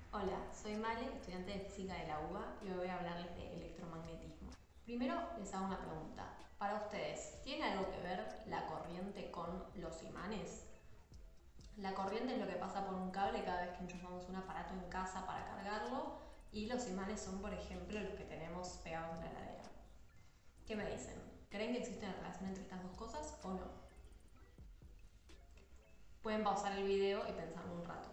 Hola, soy Male, estudiante de física de la UBA y hoy voy a hablarles de electromagnetismo. Primero les hago una pregunta. Para ustedes, ¿tiene algo que ver la corriente con los imanes? La corriente es lo que pasa por un cable cada vez que enchufamos un aparato en casa para cargarlo y los imanes son, por ejemplo, los que tenemos pegados en la heladera. ¿Qué me dicen? ¿Creen que existe una relación entre estas dos cosas o no? Pueden pausar el video y pensarlo un rato.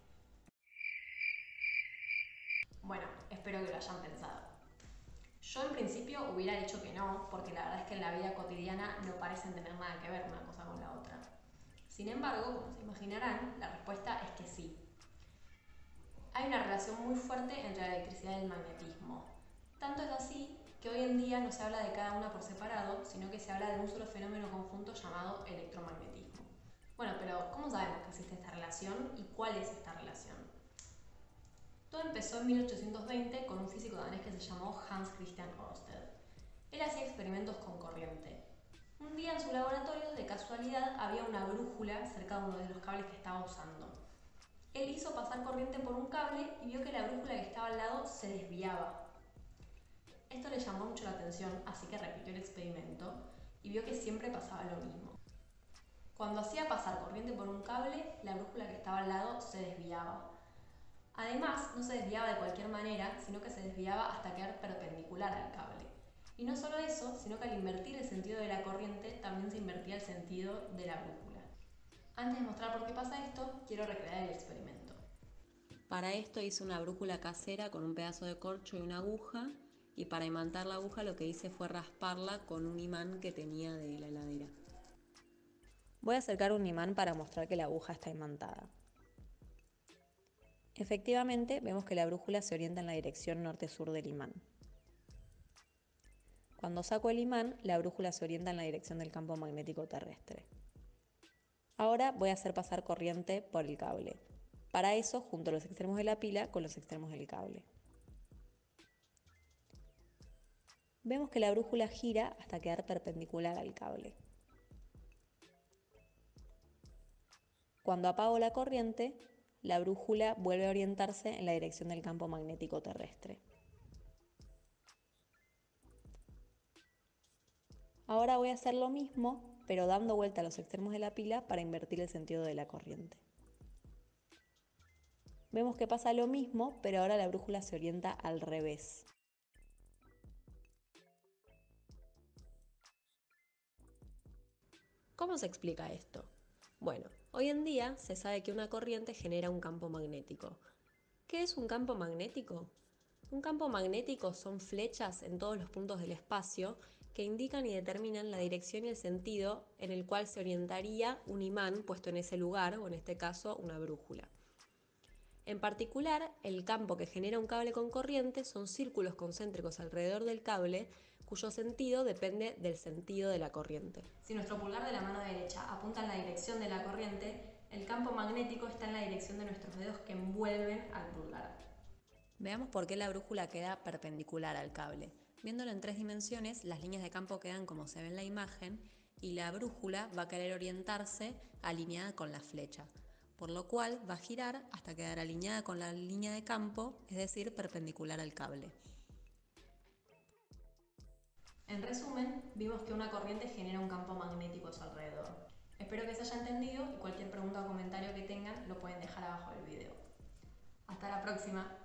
Bueno, espero que lo hayan pensado. Yo en principio hubiera dicho que no, porque la verdad es que en la vida cotidiana no parecen tener nada que ver una cosa con la otra. Sin embargo, como se imaginarán, la respuesta es que sí. Hay una relación muy fuerte entre la electricidad y el magnetismo. Tanto es así que hoy en día no se habla de cada una por separado, sino que se habla de un solo fenómeno conjunto llamado electromagnetismo. Bueno, pero ¿cómo sabemos que existe esta relación y cuál es esta relación? Todo empezó en 1820 con un físico danés que se llamó Hans Christian Ørsted. Él hacía experimentos con corriente. Un día en su laboratorio, de casualidad, había una brújula cerca de uno de los cables que estaba usando. Él hizo pasar corriente por un cable y vio que la brújula que estaba al lado se desviaba. Esto le llamó mucho la atención, así que repitió el experimento y vio que siempre pasaba lo mismo. Cuando hacía pasar corriente por un cable, la brújula que estaba al lado se desviaba. Además, no se desviaba de cualquier manera, sino que se desviaba hasta quedar perpendicular al cable. Y no solo eso, sino que al invertir el sentido de la corriente, también se invertía el sentido de la brújula. Antes de mostrar por qué pasa esto, quiero recrear el experimento. Para esto hice una brújula casera con un pedazo de corcho y una aguja, y para imantar la aguja lo que hice fue rasparla con un imán que tenía de la heladera. Voy a acercar un imán para mostrar que la aguja está imantada. Efectivamente, vemos que la brújula se orienta en la dirección norte-sur del imán. Cuando saco el imán, la brújula se orienta en la dirección del campo magnético terrestre. Ahora voy a hacer pasar corriente por el cable. Para eso, junto los extremos de la pila con los extremos del cable. Vemos que la brújula gira hasta quedar perpendicular al cable. Cuando apago la corriente, la brújula vuelve a orientarse en la dirección del campo magnético terrestre. Ahora voy a hacer lo mismo, pero dando vuelta a los extremos de la pila para invertir el sentido de la corriente. Vemos que pasa lo mismo, pero ahora la brújula se orienta al revés. ¿Cómo se explica esto? Bueno, hoy en día se sabe que una corriente genera un campo magnético. ¿Qué es un campo magnético? Un campo magnético son flechas en todos los puntos del espacio que indican y determinan la dirección y el sentido en el cual se orientaría un imán puesto en ese lugar, o en este caso una brújula. En particular, el campo que genera un cable con corriente son círculos concéntricos alrededor del cable, cuyo sentido depende del sentido de la corriente. Si nuestro pulgar de la mano derecha apunta en la dirección de la corriente, el campo magnético está en la dirección de nuestros dedos que envuelven al pulgar. Veamos por qué la brújula queda perpendicular al cable. Viéndolo en 3 dimensiones, las líneas de campo quedan como se ve en la imagen y la brújula va a querer orientarse alineada con la flecha, por lo cual va a girar hasta quedar alineada con la línea de campo, es decir, perpendicular al cable. En resumen, vimos que una corriente genera un campo magnético a su alrededor. Espero que se haya entendido y cualquier pregunta o comentario que tengan lo pueden dejar abajo del video. Hasta la próxima.